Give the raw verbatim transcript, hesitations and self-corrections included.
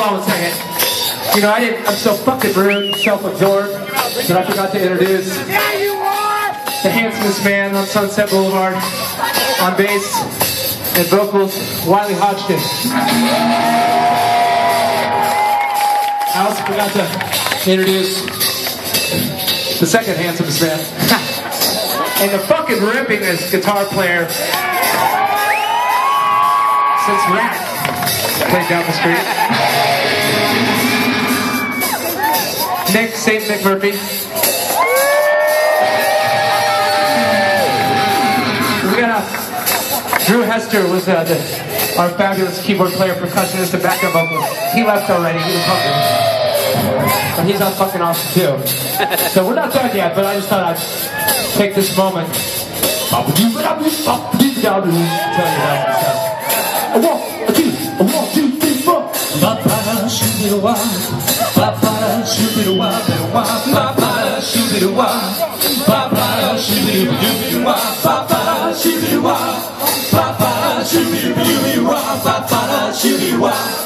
on one second. You know, I didn't, I'm so fucking rude, self-absorbed, that I forgot to introduce the handsomest man on Sunset Boulevard, on bass and vocals, Wiley Hodgkin. I also forgot to introduce the second handsomest man, and the fucking rippingest guitar player since Rat played down the street. Nick, Saint Nick Murphy. We got a Drew Hester was uh, the, our fabulous keyboard player, percussionist, and backup vocalist. He left already. He was hungry, but he's on fucking awesome too. So we're not done yet, but I just thought I'd take this moment to tell you that stuff. A one, a two, a one, two, three, four. Ba-ba-da, shoot-it-a-wah. Ba-ba-da, shoot-it-a-wah. Ba-ba-da, shoot-it-a-wah. Ba-ba-da, shoot-it-a-wah. Ba-ba-da, shoot-it-a-wah. Ba-ba-da, shoot-it-a-wah. Ba-ba-da, shoot-it-a-wah.